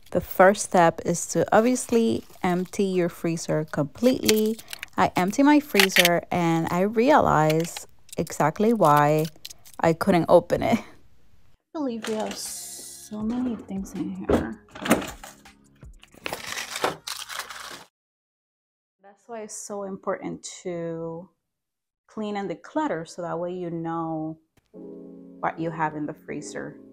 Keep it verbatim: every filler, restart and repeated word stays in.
The first step is to obviously empty your freezer completely. I empty my freezer and I realize exactly why I couldn't open it. I believe we have so many things in here. That's why it's so important to clean and declutter so that way you know what you have in the freezer.